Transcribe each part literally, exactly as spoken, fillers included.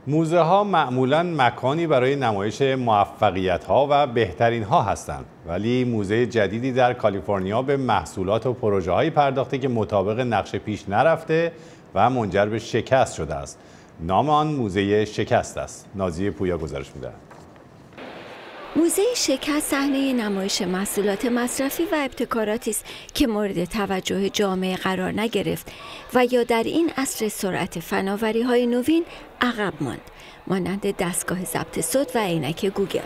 موزه ها معمولاً مکانی برای نمایش موفقیت ها و بهترین ها هستند، ولی موزه جدیدی در کالیفرنیا به محصولات و پروژه هایی پرداخته که مطابق نقشه پیش نرفته و منجر به شکست شده است. نام آن موزه شکست است. نازیه پویا گزارش می‌دهد. موزه شکست صحنه نمایش محصولات مصرفی و ابتکاراتی است که مورد توجه جامعه قرار نگرفت و یا در این عصر سرعت فناوری‌های نوین عقب ماند، مانند دستگاه ضبط صوت و عینک گوگل.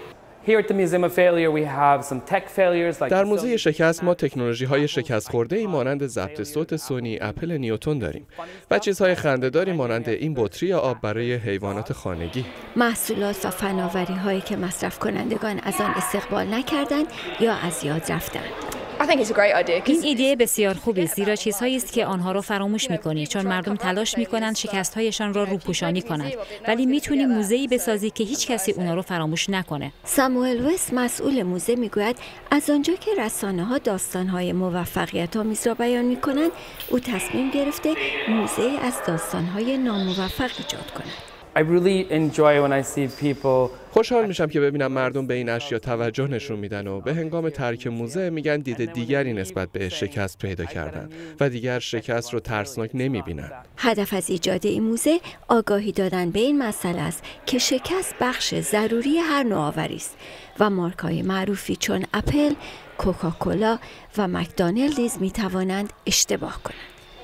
در موزه شکست ما تکنولوژی‌های شکست خورده‌ای مانند ضبط صوت سونی، اپل نیوتن داریم و چیزهای خنده‌داری مانند این بطری آب برای حیوانات خانگی. محصولات و فناوری‌هایی که مصرف کنندگان از آن استقبال نکردند یا از یاد رفتند. این ایده بسیار خوبی است، زیرا چیزهایی است که آنها را فراموش می‌کنی، چون مردم تلاش می‌کنند شکست‌هایشان را روپوشانی کنند، ولی می‌تونی موزه‌ای بسازی که هیچ کسی اونها رو فراموش نکنه. ساموئل وست مسئول موزه میگوید از آنجا که رسانه‌ها داستان‌های موفقیت‌آمیز را بیان می‌کنند، او تصمیم گرفته موزه از داستان‌های ناموفق ایجاد کند. I really enjoy when I see people. خوشحال میشم که ببینم مردم به این اشیا توجه نشون میدن و به هنگام ترک موزه میگن دید دیگری نسبت به شکست پیدا کردن و دیگر شکست رو ترسناک نمیبینن. هدف از ایجاد این موزه آگاهی دادن به این مسئله است که شکست بخش ضروری هر نوآوری است و مارک‌های معروفی چون اپل، کوکاکولا و مکدونالد نیز میتوانند اشتباه کنند.